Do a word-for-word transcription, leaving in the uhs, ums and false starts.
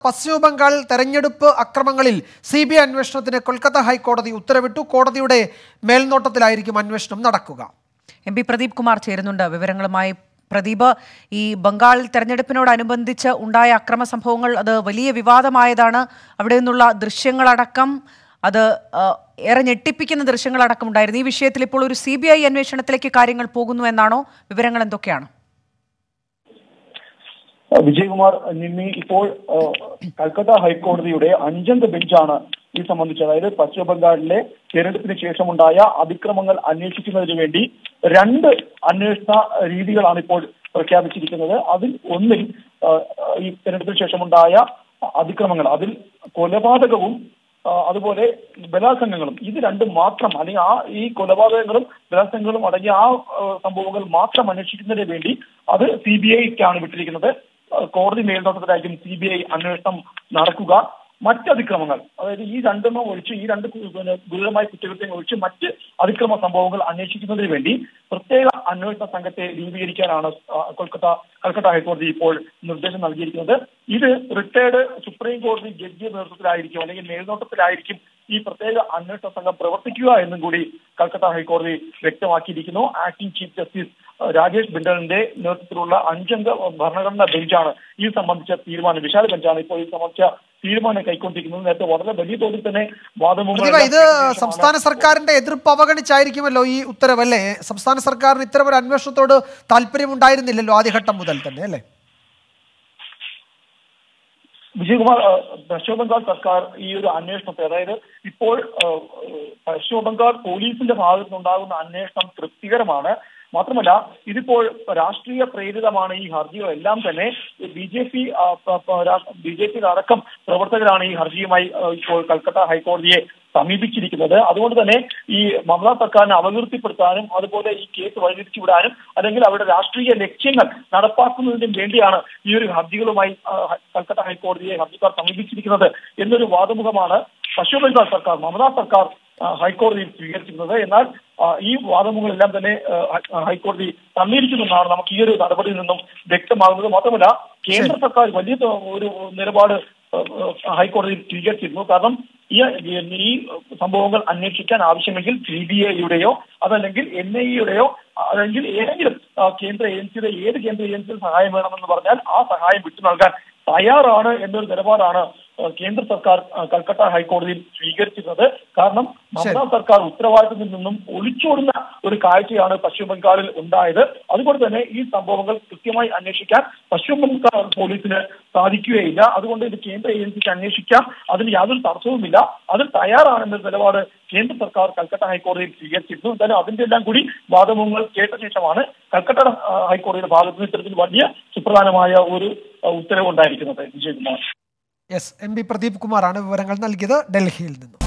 പശ്ചിമബംഗാൾ തെരഞ്ഞെടുപ്പ് അക്രമങ്ങളിൽ C B I അന്വേഷണത്തിന് കൊൽക്കത്ത ഹൈക്കോടതി ഉത്തരവിട്ടു. കോടതിയുടെ മേൽനോട്ടത്തിലായിരിക്കും അന്വേഷണം നടക്കുക. എം പി പ്രദീപ് കുമാർ ചേരുന്നുണ്ട് വിവരങ്ങളുമായി. പ്രദീപ്, ഈ ബംഗാൾ തെരഞ്ഞെടുപ്പിനോടനുബന്ധിച്ച് ഉണ്ടായ അക്രമ സംഭവങ്ങൾ അത് വലിയ വിവാദമായതാണ്. അവിടെ നിന്നുള്ള ദൃശ്യങ്ങളടക്കം അത് ഏറെ ഞെട്ടിപ്പിക്കുന്ന ദൃശ്യങ്ങളടക്കം ഉണ്ടായിരുന്നു. ഈ വിഷയത്തിൽ ഇപ്പോൾ ഒരു സി ബി ഐ അന്വേഷണത്തിലേക്ക് കാര്യങ്ങൾ പോകുന്നു എന്നാണോ? വിവരങ്ങൾ എന്തൊക്കെയാണ്? വിജയകുമാർ, നിമ്മി, ഇപ്പോൾ കൽക്കത്ത ഹൈക്കോടതിയുടെ അഞ്ചംഗ ബെഞ്ചാണ് ഈ സംബന്ധിച്ച്, അതായത് പശ്ചിമ ബംഗാളിലെ തെരഞ്ഞെടുപ്പിന് ശേഷമുണ്ടായ അതിക്രമങ്ങൾ അന്വേഷിക്കുന്നതിന് വേണ്ടി രണ്ട് അന്വേഷണ രീതികളാണ് ഇപ്പോൾ പ്രഖ്യാപിച്ചിരിക്കുന്നത്. അതിൽ ഒന്നിൽ ഈ തെരഞ്ഞെടുപ്പിന് ശേഷമുണ്ടായ അതിക്രമങ്ങൾ, അതിൽ കൊലപാതകവും അതുപോലെ ബലാത്സംഗങ്ങളും, ഇത് രണ്ടും മാത്രം, അല്ലെങ്കിൽ ആ ഈ കൊലപാതകങ്ങളും ബലാത്സംഗങ്ങളും അടങ്ങിയ ആ സംഭവങ്ങൾ മാത്രം അന്വേഷിക്കുന്നതിന് വേണ്ടി അത് സി ബി ഐക്കാണ് വിട്ടിരിക്കുന്നത്. കോടതി മേൽനോട്ടത്തിലായിരിക്കും സി ബി ഐ അന്വേഷണം നടക്കുക. മറ്റ് അതിക്രമങ്ങൾ, അതായത് ഈ രണ്ടെണ്ണം ഒഴിച്ച്, ഈ രണ്ട് ഗുരുതരമായ കുറ്റകൃത്യങ്ങൾ ഒഴിച്ച് മറ്റ് അതിക്രമ സംഭവങ്ങൾ അന്വേഷിക്കുന്നതിന് വേണ്ടി പ്രത്യേക അന്വേഷണ സംഘത്തെ രൂപീകരിക്കാനാണ് കൊൽക്കത്ത കൽക്കട്ട ഹൈക്കോടതി ഇപ്പോൾ നിർദ്ദേശം നൽകിയിരിക്കുന്നത്. ഇത് റിട്ടയർഡ് സുപ്രീം കോടതി ജഡ്ജി നേതൃത്വത്തിലായിരിക്കും, അല്ലെങ്കിൽ മേൽനോട്ടത്തിലായിരിക്കും ഈ പ്രത്യേക അന്വേഷണ സംഘം പ്രവർത്തിക്കുക എന്നും കൂടി കൽക്കത്ത ഹൈക്കോടതി വ്യക്തമാക്കിയിരിക്കുന്നു. ആക്ടിംഗ് ചീഫ് ജസ്റ്റിസ് രാജേഷ് ബിൻഡലിന്റെ നേതൃത്വത്തിലുള്ള അഞ്ചംഗ ഭരണഘടനാ ബെഞ്ചാണ് ഈ സംബന്ധിച്ച തീരുമാനം, വിശാല ബെഞ്ചാണ് ഇപ്പോൾ ഈ സംബന്ധിച്ച തീരുമാനം കൈക്കൊണ്ടിരിക്കുന്നത്. നേരത്തെ വളരെ വലിയ തോതിൽ തന്നെ വാദമുഖങ്ങൾ. ഇത് സംസ്ഥാന സർക്കാരിന്റെ എതിർപ്പ് അവഗണിച്ചായിരിക്കുമല്ലോ ഈ ഉത്തരവല്ലേ? സംസ്ഥാന സർക്കാരിന് ഇത്തരം ഒരു അന്വേഷണത്തോട് താല്പര്യമുണ്ടായിരുന്നില്ലല്ലോ ആദ്യഘട്ടം മുതൽ തന്നെ, അല്ലേ? വിജയകുമാർ, പശ്ചിമ ബംഗാൾ സർക്കാർ ഈ ഒരു അന്വേഷണത്തെ, അതായത് ഇപ്പോൾ പശ്ചിമ ബംഗാൾ പോലീസിന്റെ ഭാഗത്തു നിന്നുണ്ടാകുന്ന അന്വേഷണം തൃപ്തികരമാണ്. മാത്രമല്ല, ഇതിപ്പോൾ രാഷ്ട്രീയ പ്രേരിതമാണ്. ഈ ഹർജികളെല്ലാം തന്നെ B J P B J പിയുടെ അടക്കം പ്രവർത്തകരാണ് ഈ ഹർജിയുമായി ഇപ്പോൾ കൽക്കത്ത ഹൈക്കോടതിയെ സമീപിച്ചിരിക്കുന്നത്. അതുകൊണ്ട് തന്നെ ഈ മമതാ സർക്കാരിനെ അപകീർത്തിപ്പെടുത്താനും അതുപോലെ ഈ കേസ് വഴിതിരിച്ചു വിടാനും അല്ലെങ്കിൽ അവരുടെ രാഷ്ട്രീയ ലക്ഷ്യങ്ങൾ നടപ്പാക്കുന്നതിനും വേണ്ടിയാണ് ഈ ഒരു ഹർജികളുമായി കൽക്കത്ത ഹൈക്കോടതിയെ ഹർജിക്കാർ സമീപിച്ചിരിക്കുന്നത് എന്നൊരു വാദമുഖമാണ് പശ്ചിമ ബംഗാൾ സർക്കാർ, മമതാ സർക്കാർ ഹൈക്കോടതിയിൽ സ്വീകരിച്ചിരുന്നത്. എന്നാൽ ഈ വാദമുഖങ്ങളെല്ലാം തന്നെ ഹൈക്കോടതി തള്ളിയിരിക്കുമെന്നാണ് നമുക്ക് ഈ ഒരു നടപടിയിൽ നിന്നും വ്യക്തമാകുന്നത്. മാത്രമല്ല, കേന്ദ്ര സർക്കാർ വലിയ ഒരു നിലപാട് ഹൈക്കോടതിയിൽ സ്വീകരിച്ചിരുന്നു. കാരണം ഈ ഈ സംഭവങ്ങൾ അന്വേഷിക്കാൻ ആവശ്യമെങ്കിൽ സി ബി ഐയുടെയോ അതല്ലെങ്കിൽ എൻ ഐ എയുടെയോ അല്ലെങ്കിൽ ഏതെങ്കിലും കേന്ദ്ര ഏജൻസിയുടെ ഏത് കേന്ദ്ര ഏജൻസിയുടെ സഹായം വേണമെന്ന് പറഞ്ഞാൽ ആ സഹായം വിട്ടു നൽകാൻ തയ്യാറാണ് എന്നൊരു നിലപാടാണ് കേന്ദ്ര സർക്കാർ കൽക്കട്ട ഹൈക്കോടതിയിൽ സ്വീകരിച്ചിരുന്നത്. കാരണം മമതാ സർക്കാർ ഉത്തരവാദിത്തത്തിൽ നിന്നും ഒളിച്ചോടുന്ന ഒരു കാഴ്ചയാണ് പശ്ചിമ ബംഗാളിൽ ഉണ്ടായത്. അതുകൊണ്ട് തന്നെ ഈ സംഭവങ്ങൾ കൃത്യമായി അന്വേഷിക്കാൻ പശ്ചിമ ബംഗാൾ പോലീസിന് സാധിക്കുകയില്ല. അതുകൊണ്ട് ഇത് കേന്ദ്ര ഏജൻസിക്ക് അന്വേഷിക്കാം, അതിന് യാതൊരു തടസ്സവുമില്ല, അതിൽ തയ്യാറാണെന്ന നിലപാട് കേന്ദ്ര സർക്കാർ കൽക്കട്ട ഹൈക്കോടതിയിൽ സ്വീകരിച്ചിരുന്നു. എന്തായാലും അതിന്റെ എല്ലാം കൂടി വാദമുഖങ്ങൾ കേട്ട ശേഷമാണ് കൽക്കട്ട ഹൈക്കോടതിയുടെ ഭാഗത്ത് നിന്ന് ഇത്തരത്തിൽ വലിയ സുപ്രധാനമായ ഒരു ഉത്തരവ് ഉണ്ടായിരിക്കുന്നത്. Vijayakumar. Yes, M P Pradeep കുമാറാണ് വിവരങ്ങൾ നൽകിയത് ഡൽഹിയിൽ നിന്നും.